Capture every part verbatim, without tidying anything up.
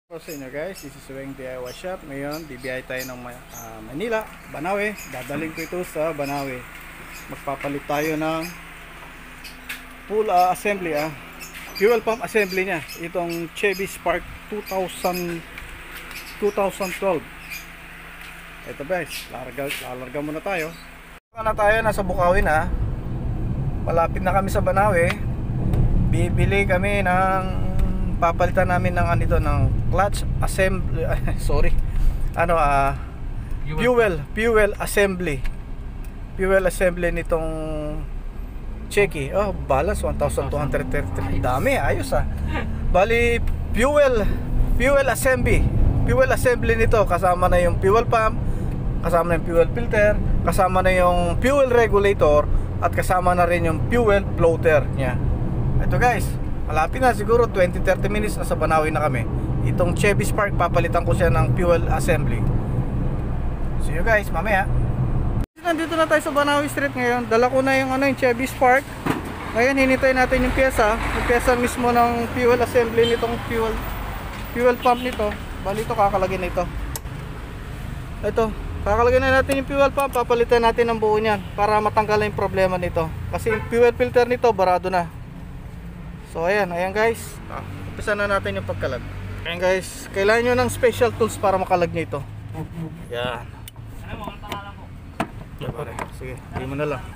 Hello sa inyo guys, this is Weng D I Y Shop. Ngayon, bibiyay tayo ng uh, Manila, Banawe. Dadaling ko ito sa Banawe. Magpapalit tayo ng full uh, assembly, ah. fuel pump assembly niya. Itong Chevy Spark two thousand, twenty twelve. Ito guys, lalarga, lalarga muna tayo. Na tayo, nasa Bukawi na. Malapit na kami sa Banawe. Bibili kami ng papalitan namin ng ano dito, ng clutch assembly. Sorry. Ano ah uh, fuel, fuel assembly. Fuel assembly nitong Checky. Oh, balance one thousand two hundred thirty-three. Dami, ayos ah. Bali fuel, fuel assembly. Fuel assembly nito kasama na yung fuel pump, kasama na yung fuel filter, kasama na yung fuel regulator at kasama na rin yung fuel floater niya. Ito guys, malapit na, siguro twenty to thirty minutes nasa Banawe na kami. Itong Chevy Spark, papalitan ko siya ng fuel assembly. See you guys mamaya. Nandito na tayo sa Banawe Street ngayon. Dala ko na yung ano, yung Chevy Spark. Ngayon hinintay natin yung pyesa, yung pyesa mismo ng fuel assembly nitong fuel fuel pump nito. Bali ito, kakalagay na ito. Ito, kakalagay na natin yung fuel pump. Papalitan natin ang buo niyan para matanggal yung problema nito. Kasi yung fuel filter nito barado na. So ayan, ayan guys, umpisa na natin yung pagkalag. Ayan guys, kailangan nyo ng special tools para makalag nyo ito. Yan. Ano mo, ang pangalan mo? Yan pare, sige, hindi mo na lang.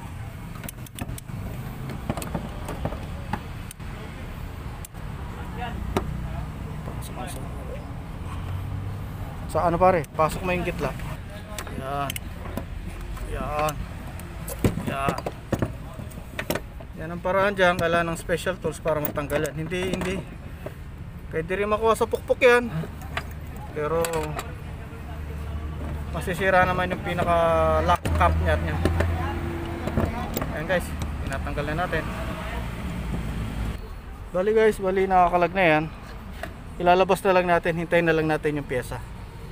Sa ano pare, pasok mo yung gitla. Yan. Yan. Yan. Yan ang paraan dyan, kailangan ng special tools para matanggalan. Hindi, hindi. Pwede rin makuha sa pukpuk yan. Pero masisira naman yung pinaka lock cap niya. Ayan guys, tinatanggal na natin. Bali guys, bali nakakalag na yan. Ilalabas na lang natin, hintayin na lang natin yung pyesa.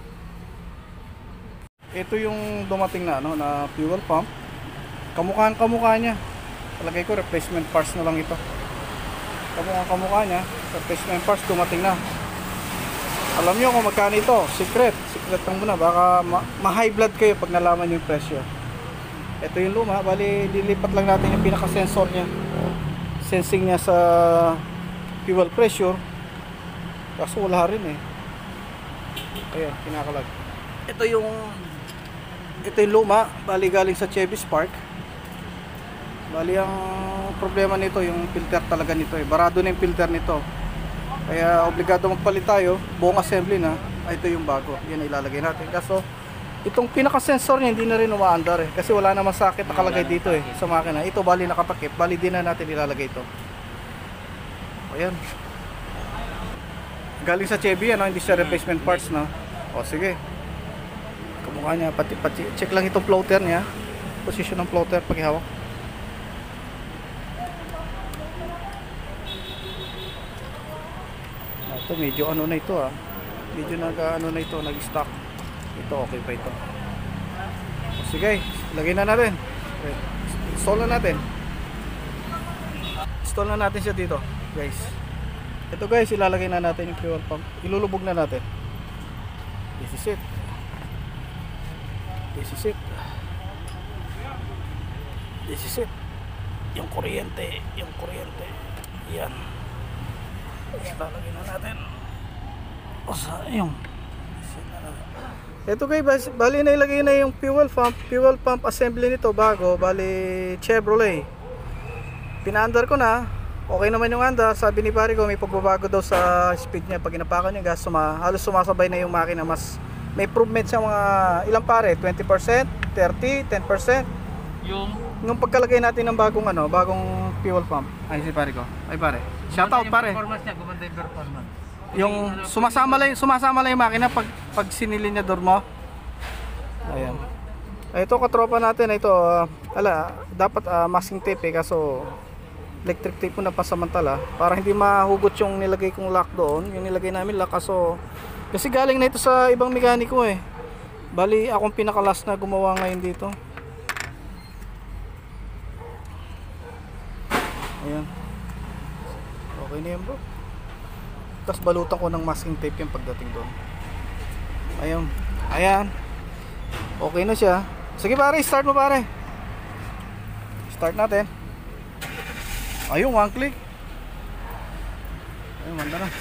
Ito yung dumating na, ano, na fuel pump. Kamukhaan kamukha niya. Talagay ko replacement parts na lang ito. Kamukha kamukha niya, replacement parts dumating na. Alam niyo kung magkano ito, secret, secret lang muna, baka ma-high blood kayo pag nalaman yung presyo. Ito yung luma, bali dilipat lang natin yung pinaka sensor niya. Sensing niya sa fuel pressure. Kaso wala rin eh. Ayan, kinakalag. Ito yung ito yung luma, bali galing sa Chevy Spark. Bali ang problema nito yung filter talaga nito eh. Barado na yung filter nito. Kaya obligado magpalit tayo. Buong assembly na. Ay, ito yung bago. Yan ilalagay natin. Kaso itong pinaka sensor niya hindi na rin umaandar eh. Kasi wala namang sakit nakalagay dito eh sa makina. Ito bali nakatakip. Bali din na natin ilalagay ito. Ayan. Galing sa Chevy yan, no? Hindi siya replacement parts na. O sige. Kamukha niya. Pati, pati, check lang itong floater niya. Position ng floater pag ihawak. Ito medyo ano na ito ah. Medyo nag ano na ito, nag-stock. Ito okay pa ito. O, sige, lagay na natin. Okay. Install na natin. Install na natin siya dito, guys. Ito guys, ilalagay na natin yung fuel pump. Ilulubog na natin. This is it. This is it. This is it. Yung kuryente, yung kuryente. Yan. Lalagay na natin. O sa yung ito guys, bali na ilagay na yung fuel pump fuel pump assembly nito bago. Bali Chevrolet. Pinaandar ko na. Okay naman yung andar. Sabi ni pare ko may pagbabago daw sa speed niya. Pag inapakan yung gas, suma, halos sumasabay na yung makina. Mas may improvement siya mga ilang pare, twenty percent, thirty, ten percent. Yung nung pagkalagay natin ng bagong ano, bagong fuel pump. Ay si pare ko. Ay pare. Shout out pare. Performance niya, gumanda yung performance. Yung sumasama lang, sumasama lang yung makina pag pag sinilinyador mo. Ayan. Ay, ito katropa natin, ito uh, ala, dapat uh, masking tape eh, kaso electric tape po na pasamantala para hindi mahugot yung nilagay kong lock doon. Yung nilagay namin lock kaso kasi galing na ito sa ibang mekaniko eh. Bali akong pinaka-last na gumawa ngayon dito. Ayan. Okay na yan bro. tapos balutan ko ng masking tape yung pagdating doon. Ayun. Ayan. Okay na siya. Sige pare, start mo pare. Start natin. Ayun, one click. Ayun, manda na.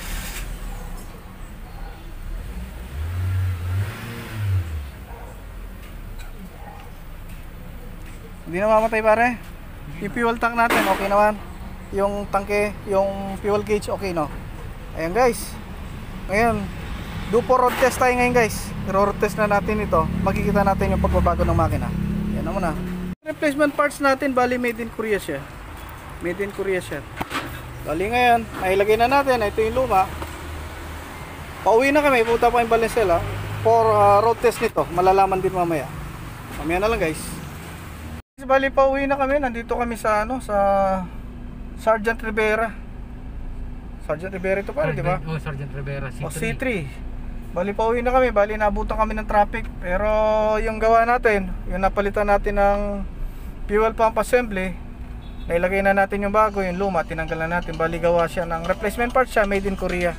Hindi na mamatay pare. Yung fuel tank natin, okay naman. Yung tangke, yung fuel gauge, okay no. Ayan guys. Ngayon, do for road test tayo ngayon guys. I-road test na natin ito. Makikita natin yung pagbabago ng makina. Yan na muna. Replacement parts natin, bali made in Korea siya. Made in Korea siya. Bali ngayon, nailagay na natin. Ito yung luma. Pauwi na kami, pupunta pa yung Valenzuela for uh, road test nito. Malalaman din mamaya. Mamaya na lang guys. Bali pauwi na kami. Nandito kami sa ano, sa Sergeant Rivera. Sergeant Rivera ito pare, di ba? Oh, Sergeant Rivera, C three. O C three. Bali pauwi na kami. Bali nabutan kami ng traffic. Pero yung gawa natin, yung napalitan natin ng fuel pump assembly, nailagay na natin yung bago, yung luma, tinanggal na natin. Bali gawa siya ng replacement part siya, made in Korea.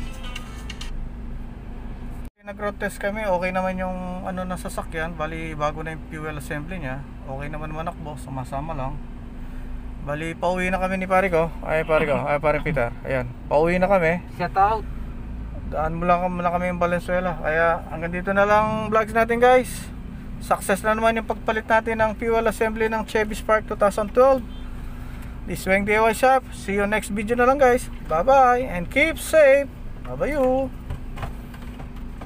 Nag-road test kami, okay naman yung ano na sasakyan. Bali bago na yung fuel assembly niya. Okay naman manakbo, sumasama lang. Bali pauwi na kami ni pare ko. Ay pare ko, ay pare Peter. Ayan, pauwi na kami. Shout out. Daan mo lang, lang kami yung Valenzuela. Kaya hanggang dito na lang vlogs natin guys. Success na naman yung pagpalit natin ng fuel assembly ng Chevy Spark twenty twelve. This Weng D I Y Shop. See you next video na lang guys. Bye bye and keep safe. Bye bye you.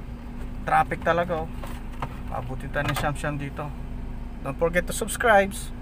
Traffic talaga oh. Abutin tayo ng siyam-siyam dito. Don't forget to subscribe.